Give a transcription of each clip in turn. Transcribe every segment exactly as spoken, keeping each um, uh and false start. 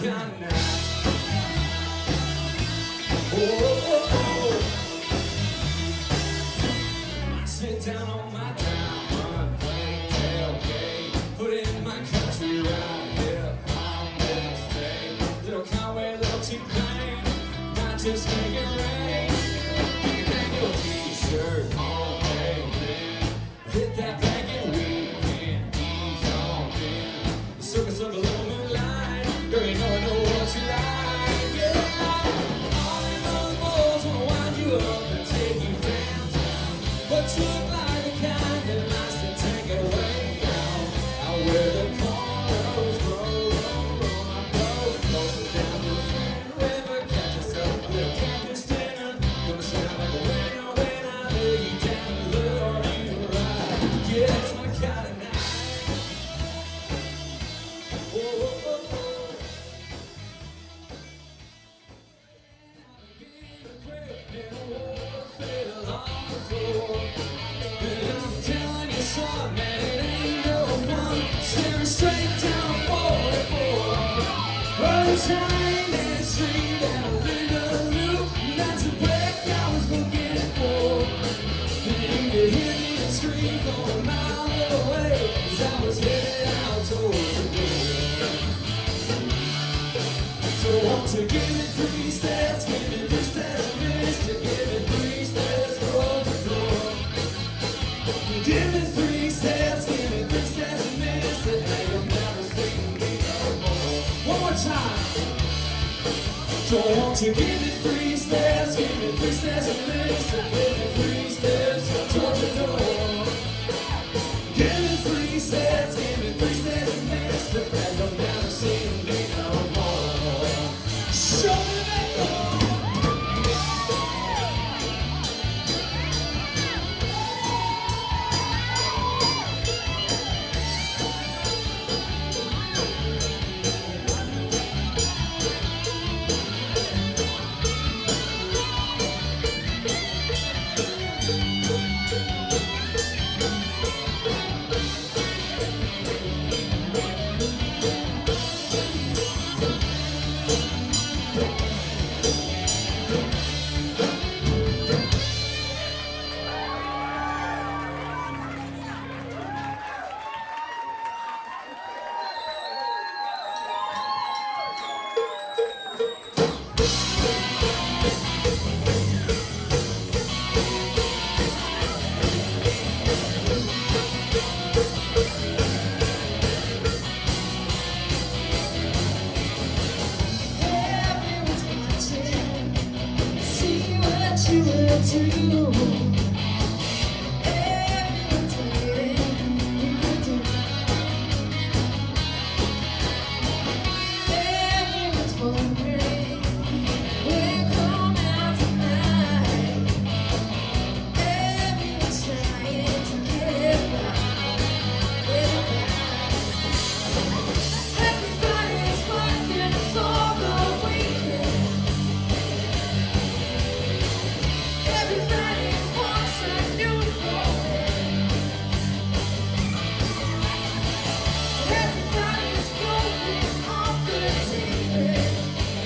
kind of night. Oh, oh, oh. I sit down on my diamond plane tailgate, put in my country right here on this day. Little Conway, little T-Pain, not just make it rain. You can hang your t-shirt on, baby. Hit that blanket weekend, ease on in. The circus of a little moonlight, girl, you know I know what you like. Yeah, all in all the boys wanna wind you up and take you downtown, but you look like the kind that likes to take it way out, out where the cornrows roll, roll, roll, my boat floating down the Flint River. Catch yourself with a cactus dinner, gonna sound like a winner when I lay you down and lure you right. Yeah, it's my kind of night. Oh, oh, oh, oh. I'm telling you something, man, it ain't no fun staring straight down forty-four. Early time in the street down Lingaloo, that's a break I was looking for. And you could hear me scream from a mile away as I was headed out towards the door. So won't you give me three steps, give me three steps, mister, give me three steps towards the door. Give me three steps, give me three steps, mister, and you'll never see me no more. One more time. So won't you give me three steps, give me three steps, mister, give me three steps towards the door. Give me three steps, give me three steps, mister, and you'll never see me no more. Show me that door. Everyone's watching, see what you will do. Everyone's waiting, you will do. Everyone's wondering, we'll come out tonight. Everyone's trying to get it right, get it right. Everybody's working for the weekend. Everybody wants a new boyfriend. Everybody's going off the deep end.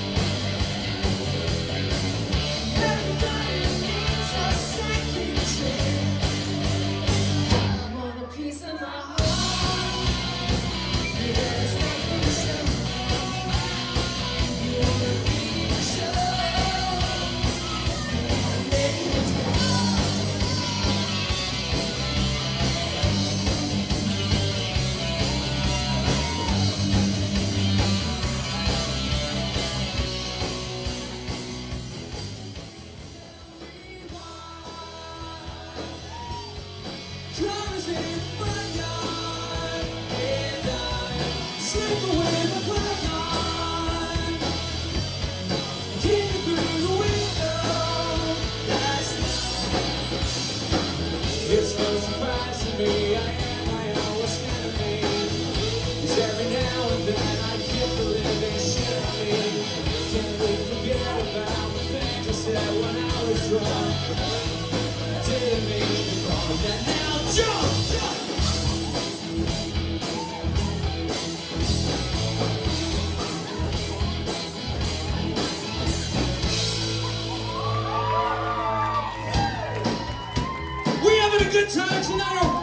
Everybody needs a second chance. I want a piece of my heart. Yeah, it's not for sure. You wanna be sure. Maybe it's Drummers in the front yard, and I slip away the black eye. Keep it through the window last night. It's no surprise to me, I am my own worst enemy. 'Cause every now and then I get the living shit out of me. Can't really forget about the things I said when I was drunk. I didn't mean to call that now. Jump! Jump! a good time tonight,